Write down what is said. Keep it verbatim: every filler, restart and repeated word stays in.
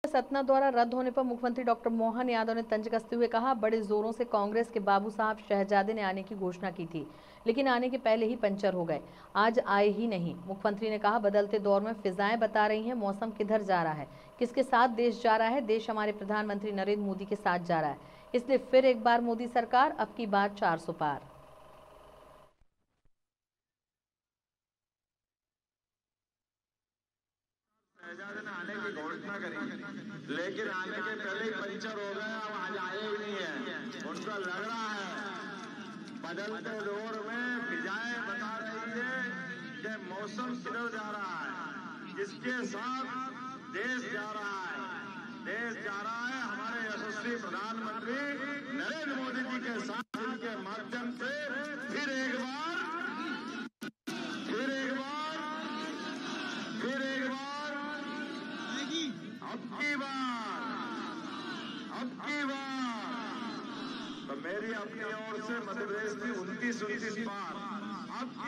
सतना द्वारा रद्द होने पर मुख्यमंत्री डॉक्टर मोहन यादव ने तंज कसते हुए कहा, बड़े जोरों से कांग्रेस के बाबू साहब शहजादे ने आने की घोषणा की थी, लेकिन आने के पहले ही पंचर हो गए, आज आए ही नहीं। मुख्यमंत्री ने कहा, बदलते दौर में फिजाएं बता रही हैं मौसम किधर जा रहा है, किसके साथ देश जा रहा है। देश हमारे प्रधानमंत्री नरेंद्र मोदी के साथ जा रहा है, इसलिए फिर एक बार मोदी सरकार, अब की बार चार सौ पार। शहजादे ने आने की घोषणा करी, लेकिन आने के पहले ही पंचर हो गया, अब आज आए ही नहीं है। उनको लग रहा है बदलते दौर में फिजाएं बता रही है कि मौसम किधर जा रहा है, किसके साथ देश जा रहा है। देश जा रहा है हमारे यशस्वी प्रधानमंत्री नरेंद्र मोदी जी के साथ, इनके माध्यम से फिर एक बार फिर एक बार फिर एक बार अब की बार अब की बार तो मेरी अपनी ओर से मध्य प्रदेश की उनतीस उनतीस बार अब